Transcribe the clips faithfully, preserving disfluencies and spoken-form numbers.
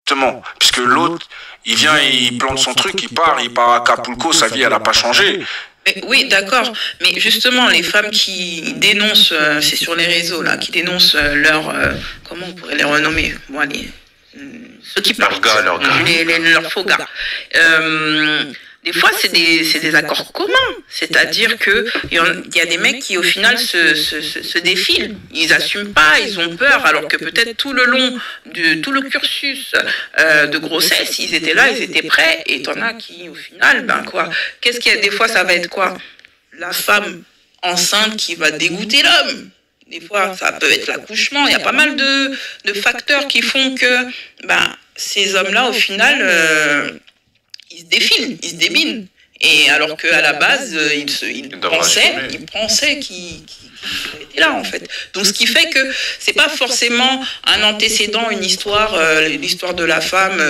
Justement, puisque l'autre, il vient, il plante son truc, il part, il part à Acapulco, sa vie, elle n'a pas changé. Mais oui, d'accord. Mais justement, les femmes qui dénoncent, euh, c'est sur les réseaux, là, qui dénoncent euh, leur... Euh, comment on pourrait les renommer? Bon, allez, euh, ceux qui partent. Leurs gars, leurs gars. Les, les, leurs faux gars. Euh, des fois, c'est des, c'est des accords communs. C'est-à-dire qu'il y, y a des mecs qui, au final, se, se, se, se défilent. Ils n'assument pas, ils ont peur, alors que peut-être tout le long de tout le cursus euh, de grossesse, ils étaient là, ils étaient prêts. Et t'en as qui, au final, ben quoi, qu'est-ce qu'il y a? Des fois, ça va être quoi? La femme enceinte qui va dégoûter l'homme. Des fois, ça peut être l'accouchement. Il y a pas mal de, de facteurs qui font que ben, ces hommes-là, au final... Euh, ils se défilent, ils se débinent. Et alors qu'à la base, ils, se, ils, pensaient, ils pensaient qu'ils qu étaient là, en fait. Donc, ce qui fait que c'est pas forcément un antécédent, une histoire, euh, l'histoire de la femme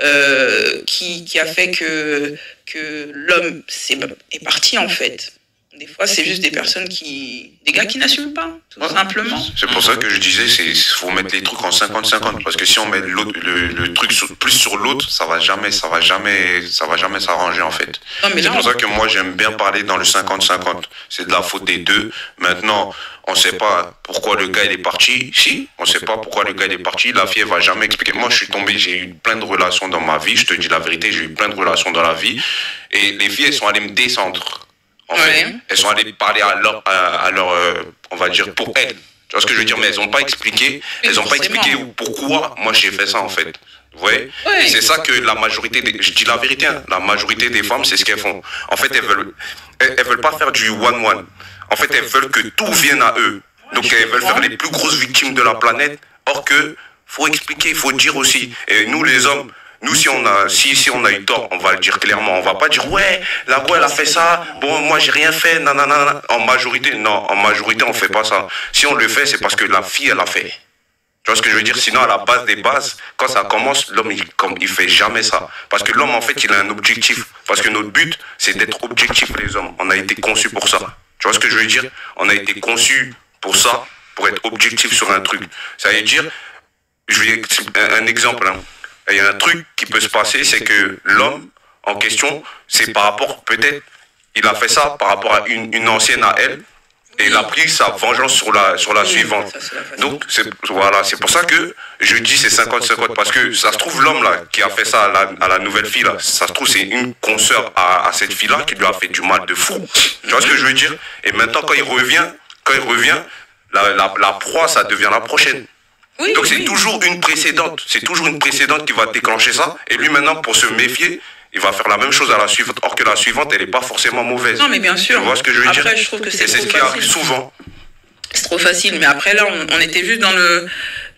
euh, qui, qui a fait que, que l'homme est parti, en fait. Des fois, c'est juste des personnes qui... Des gars qui n'assument pas, tout ouais. simplement. C'est pour ça que je disais, il faut mettre les trucs en cinquante cinquante. Parce que si on met le, le truc sur, plus sur l'autre, ça va jamais, ça va jamais, ça va jamais s'arranger, en fait. C'est pour ça que moi, j'aime bien parler dans le cinquante cinquante. C'est de la faute des deux. Maintenant, on ne sait pas pourquoi le gars, il est parti. Si, on ne sait pas pourquoi le gars, il est parti. La fille, elle va jamais expliquer. Moi, je suis tombé, j'ai eu plein de relations dans ma vie. Je te dis la vérité, j'ai eu plein de relations dans la vie. Et les filles, elles sont allées me descendre. En fait, ouais. Elles sont allées parler à leur, à, à leur euh, on va dire, pour elles. Tu vois ce que je veux dire? Mais elles n'ont pas expliqué, elles n'ont pas expliqué pourquoi moi j'ai fait ça, en fait. Vous voyez? Ouais. C'est ça que la majorité, des, je dis la vérité, hein, la majorité des femmes, c'est ce qu'elles font. En fait, elles veulent, elles, elles veulent pas faire du one-one. En fait, elles veulent que tout vienne à eux. Donc, elles veulent faire les plus grosses victimes de la planète. Or que, faut expliquer, il faut dire aussi. Et nous, les hommes, nous, si on a, si, si on a eu tort, on va le dire clairement. On va pas dire, ouais, la go, elle a fait ça. Bon, moi, j'ai rien fait. Nanana. En majorité, non, en majorité, on fait pas ça. Si on le fait, c'est parce que la fille, elle a fait. Tu vois ce que je veux dire? Sinon, à la base des bases, quand ça commence, l'homme, il, comme, il fait jamais ça. Parce que l'homme, en fait, il a un objectif. Parce que notre but, c'est d'être objectif, les hommes. On a été conçus pour ça. Tu vois ce que je veux dire? On a été conçus pour ça, pour être objectif sur un truc. Ça veut dire, je vais, un, un exemple, hein. Il y a un truc qui peut se passer, c'est que l'homme en question, c'est par rapport, peut-être, il a fait ça par rapport à une, une ancienne à elle, et il a pris sa vengeance sur la, sur la suivante. Donc, c'est, voilà, c'est pour ça que je dis c'est cinquante cinquante, parce que ça se trouve, l'homme là, qui a fait ça à la, à la nouvelle fille, là, ça se trouve, c'est une consoeur à, à cette fille-là qui lui a fait du mal de fou. Tu vois ce que je veux dire? Et maintenant, quand il revient, quand il revient, la, la, la proie, ça devient la prochaine. Oui, donc c'est oui. toujours une précédente, c'est toujours une précédente qui va déclencher ça. Et lui maintenant, pour se méfier, il va faire la même chose à la suivante. Or que la suivante, elle n'est pas forcément mauvaise. Non mais bien sûr. Tu vois ce que je veux après, dire? Je trouve que c'est ce qui arrive souvent. C'est trop facile. Mais après là, on, on était juste dans le...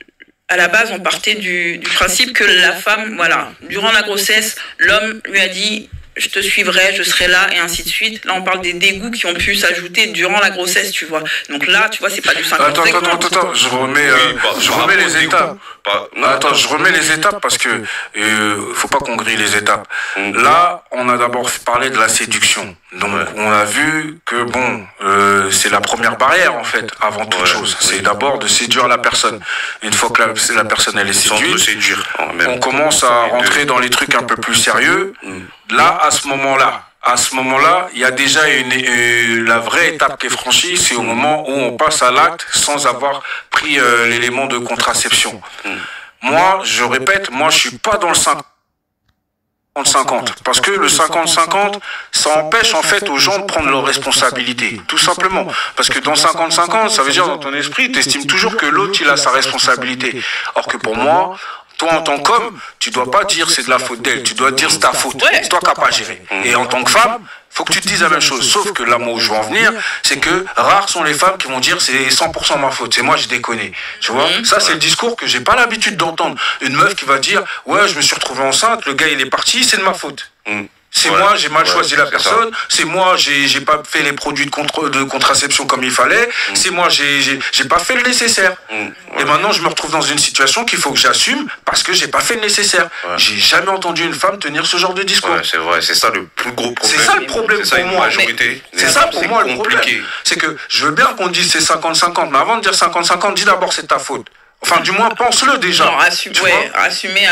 À la base, on partait du, du principe que la femme, voilà, durant la grossesse, l'homme lui a dit... je te suivrai, je serai là, et ainsi de suite. Là, on parle des dégoûts qui ont pu s'ajouter durant la grossesse, tu vois. Donc là, tu vois, c'est pas du cinquante cinquante. Attends, attends, attends, attends, je remets, euh, oui, bah, je remets les étapes. Bah, non, attends, je remets les étapes parce que euh, faut pas qu'on grille les étapes. Là, on a d'abord parlé de la séduction. Donc, ouais. on a vu que, bon, euh, c'est la première barrière, en fait, avant toute ouais. chose. C'est d'abord de séduire la personne. Une fois que la, la personne, elle est séduite, séduire, on commence à rentrer dans les trucs un peu plus sérieux. Là, à ce moment-là, à ce moment-là, il y a déjà une, une, la vraie étape qui est franchie, c'est au moment où on passe à l'acte sans avoir pris euh, l'élément de contraception. Moi, je répète, moi, je suis pas dans le cinquante cinquante, parce que le cinquante cinquante, ça empêche en fait aux gens de prendre leurs responsabilités, tout simplement. Parce que dans cinquante cinquante, ça veut dire dans ton esprit, tu estimes toujours que l'autre, il a sa responsabilité. Or que pour moi, toi, en tant qu'homme, tu dois pas dire c'est de la faute d'elle, tu dois dire c'est ta faute, c'est toi qui n'as pas géré. Et en tant que femme, faut que tu te dises la même chose. Sauf que là, moi, où je veux en venir, c'est que rares sont les femmes qui vont dire c'est cent pour cent ma faute, c'est moi, j'ai déconné. Tu vois, ça, c'est le discours que j'ai pas l'habitude d'entendre. Une meuf qui va dire ouais, je me suis retrouvée enceinte, le gars, il est parti, c'est de ma faute. C'est ouais, moi, j'ai mal ouais, choisi la personne. C'est moi, j'ai j'ai pas fait les produits de, contre, de contraception comme il fallait. Mm. C'est moi, j'ai j'ai pas fait le nécessaire. Mm. Ouais. Et maintenant, je me retrouve dans une situation qu'il faut que j'assume parce que j'ai pas fait le nécessaire. Ouais. J'ai jamais entendu une femme tenir ce genre de discours. Ouais, c'est vrai, c'est ça le plus gros problème. C'est ça le problème pour moi. C'est ça pour moi le problème. C'est que je veux bien qu'on dise c'est cinquante cinquante, mais avant de dire cinquante cinquante, dis d'abord c'est ta faute. Enfin, du moins, pense-le déjà. Non, assume, ouais, assumer à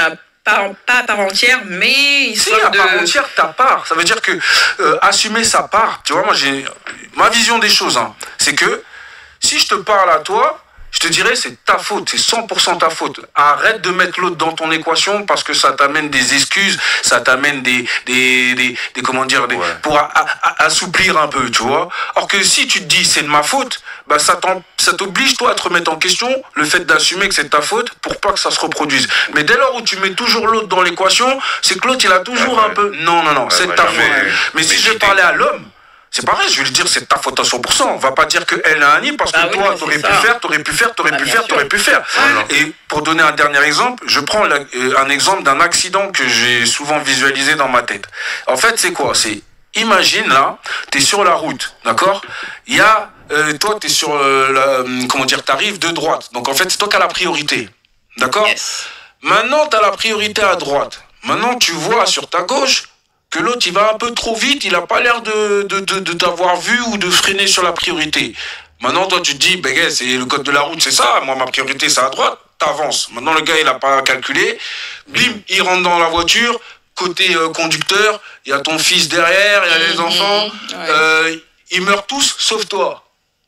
pas, pas à part entière, mais si, à de... part entière, ta part. Ça veut dire que euh, assumer sa part, tu vois, moi j'ai ma vision des choses, hein, c'est que si je te parle à toi, je te dirais c'est ta faute, c'est cent pour cent ta faute. Arrête de mettre l'autre dans ton équation parce que ça t'amène des excuses, ça t'amène des, des, des, des, comment dire, des, ouais. pour a, a, assouplir un peu, tu vois. Or que si tu te dis c'est de ma faute, bah ça t'oblige toi à te remettre en question le fait d'assumer que c'est ta faute pour pas que ça se reproduise. Mais dès lors où tu mets toujours l'autre dans l'équation, c'est que l'autre il a toujours ouais, un ouais. peu, non non non, ouais, c'est ouais, ta faute. Mais, mais si je parlais à l'homme, c'est pareil, je vais lui dire c'est ta faute à cent pour cent. On va pas dire qu'elle a un nid parce bah que oui, toi, t'aurais pu faire, t'aurais pu faire, t'aurais bah, pu faire, t'aurais pu faire. Et pour donner un dernier exemple, je prends la, euh, un exemple d'un accident que j'ai souvent visualisé dans ma tête. En fait, c'est quoi? C'est, imagine là, t'es sur la route, d'accord? Il y a, euh, toi, t'es sur, euh, la, comment dire, t'arrives de droite. Donc en fait, c'est toi qui as la priorité, d'accord? Yes. Maintenant, t'as la priorité à droite. Maintenant, tu vois sur ta gauche que l'autre il va un peu trop vite, il a pas l'air de, de, de, de t'avoir vu ou de freiner sur la priorité. Maintenant toi tu te dis, ben gars, c'est le code de la route, c'est ça, moi ma priorité c'est à droite, t'avances. Maintenant le gars il a pas calculé, bim, il rentre dans la voiture, côté euh, conducteur, il y a ton fils derrière, il y a les enfants, mmh, ouais. euh, ils meurent tous sauf toi.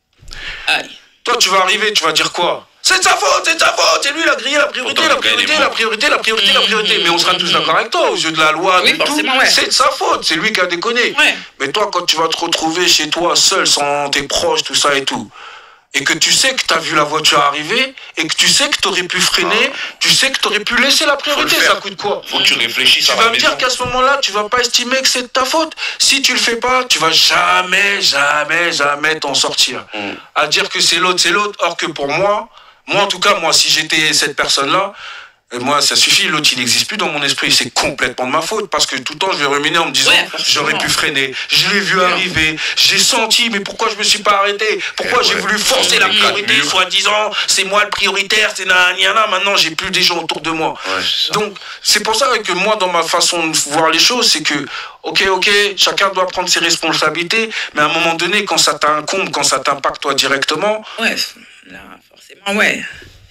Aïe. Toi tu vas arriver, tu vas dire quoi? C'est de sa faute, c'est de sa faute, c'est lui il a grillé la priorité, la priorité, la priorité, la priorité, la priorité. Mais on sera tous d'accord avec toi, aux yeux de la loi, oui, de tout, ouais. c'est de sa faute, c'est lui qui a déconné. Ouais. Mais toi, quand tu vas te retrouver chez toi, seul, sans tes proches, tout ça et tout, et que tu sais que tu as vu la voiture arriver, et que tu sais que tu aurais pu freiner, ah. tu sais que tu aurais pu laisser la priorité, ça coûte quoi? Faut que tu réfléchisses. Tu vas me dire qu'à ce moment-là, tu vas pas estimer que c'est de ta faute. Si tu le fais pas, tu vas jamais, jamais, jamais t'en sortir. Mm. À dire que c'est l'autre, c'est l'autre, or que pour moi, Moi, en tout cas, moi, si j'étais cette personne-là, moi, ça suffit, l'autre, il n'existe plus dans mon esprit. C'est complètement de ma faute. Parce que tout le temps, je vais ruminer en me disant, ouais, j'aurais pu freiner. Je l'ai vu arriver. J'ai senti, mais pourquoi je me suis pas arrêté? Pourquoi j'ai ouais. voulu forcer la priorité, soi-disant, c'est moi le prioritaire, c'est nanana. Maintenant, j'ai plus des gens autour de moi. Ouais, donc, c'est pour ça que moi, dans ma façon de voir les choses, c'est que, ok, ok, chacun doit prendre ses responsabilités, mais à un moment donné, quand ça t'incombe, quand ça t'impacte toi directement, ouais, là, forcément, ouais.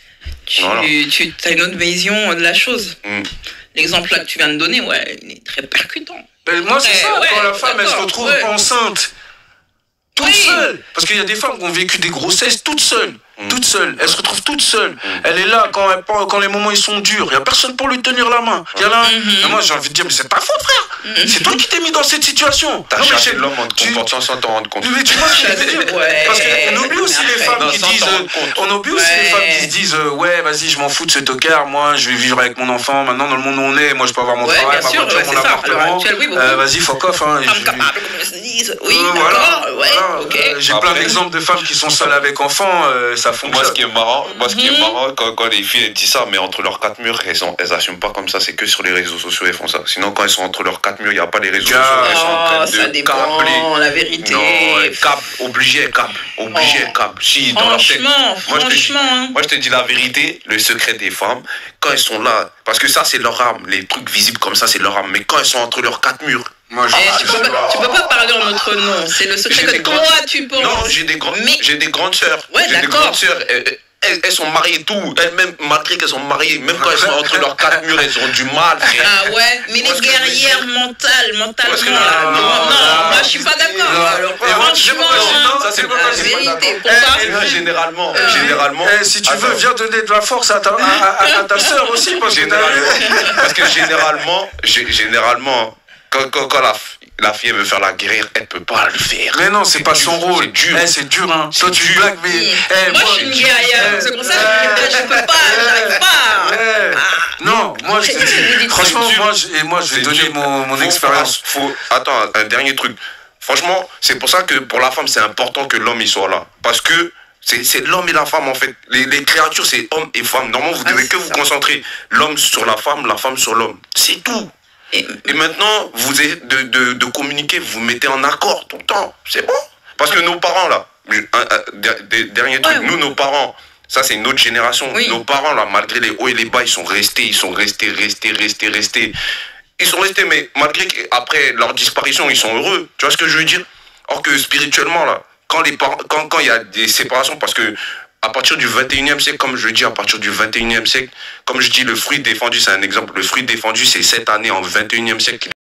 Tu, voilà. tu as une autre vision de la chose. Mm. L'exemple là que tu viens de donner, ouais, il est très percutant. Ben, moi, c'est ça, ouais, quand la femme, elle se retrouve ouais. enceinte, toute oui. seule. Parce qu'il y a des femmes qui ont vécu des grossesses toutes seules. Mmh. Toute seule, elle se retrouve toute seule. Mmh. Elle est là quand, elle, quand les moments ils sont durs. Il n'y a personne pour lui tenir la main. Il y en a mmh. un. Moi j'ai envie de dire, mais c'est ta faute, frère. Mmh. C'est toi qui t'es mis dans cette situation. T'as cherché l'homme en te comportant sans t'en rendre compte. Mais tu vois ce que je veux dire? Ouais. Parce qu'on oublie aussi les femmes non, qui disent. On oublie aussi ouais. les femmes qui se disent, euh, ouais, vas-y, je m'en fous de ce tocard. Moi, je vais vivre avec mon enfant. Maintenant, dans le monde où on est, moi, je peux avoir mon ouais, travail, ma voiture, mon appartement. Vas-y, fuck off. Femmes capables, comme se disent. Oui, d'accord. Ouais, ok. J'ai plein d'exemples de femmes qui sont seules avec enfants. Ça fonctionne. Moi, ce qui est marrant, quand, quand les filles elles disent ça, mais entre leurs quatre murs, elles, sont, elles assument pas comme ça, c'est que sur les réseaux sociaux, elles font ça. Sinon, quand elles sont entre leurs quatre murs, il n'y a pas les réseaux sociaux, elles sont en train ça de dépend, câbler. La vérité. Non, câble, obligé, elles câble, obligé, elles câble. Si, dans leur tête. Moi, je te dis, moi, je te dis la vérité, le secret des femmes, quand elles sont là, parce que ça, c'est leur âme, les trucs visibles comme ça, c'est leur âme, mais quand elles sont entre leurs quatre murs, moi, je eh, tu, peux pas, tu peux pas parler en notre nom, c'est le secret que toi, grandes... tu penses. Non, j'ai des, grands... mais... j'ai des grandes sœurs. Ouais, j'ai des grandes sœurs. Elles, elles sont mariées et tout, elles-mêmes, malgré qu'elles sont mariées, même quand elles sont entre leurs quatre murs, elles ont du mal, frère. Ah ouais, mais les guerrières mentales, mentalement, non, non, non, non, moi je suis pas d'accord. Alors, franchement, ça c'est pas la vérité. Pourquoi Généralement, généralement. Si tu veux, viens donner de la force à ta, à, à ta sœur aussi, parce que généralement, parce que généralement, généralement, quand, quand, quand la La fille veut faire la guerre, elle peut pas le faire. Mais non, c'est pas dur, son rôle. C'est dur. Eh, c'est dur, hein. Toi, tu blagues, mais. Mmh. Eh, moi, moi, je suis une guerrière. C'est pour ça que je peux pas, j'arrive pas. Eh. Ah. Non, moi, je dis. Franchement, moi, je, et moi, je vais donner mon, mon expérience. Faut... Attends, un dernier truc. Franchement, c'est pour ça que pour la femme, c'est important que l'homme il soit là. Parce que c'est l'homme et la femme, en fait. Les, les créatures, c'est homme et femme. Normalement, vous ne devez ah, que vous concentrer. L'homme sur la femme, la femme sur l'homme. C'est tout. Et, et maintenant, vous êtes de, de, de communiquer, vous mettez en accord tout le temps. C'est bon. Parce que nos parents, là, un, un, dernier truc, ouais, nous, oui. nos parents, ça, c'est une autre génération. Oui. Nos parents, là, malgré les hauts et les bas, ils sont restés, ils sont restés, restés, restés, restés. Ils sont restés, mais malgré qu'après leur disparition, ils sont heureux. Tu vois ce que je veux dire? Or que spirituellement, là, quand les parents, quand, quand il y a des séparations, parce que à partir du vingt et unième siècle, comme je dis, à partir du vingt et unième siècle, comme je dis, le fruit défendu, c'est un exemple. Le fruit défendu, c'est cette année, en vingt et unième siècle,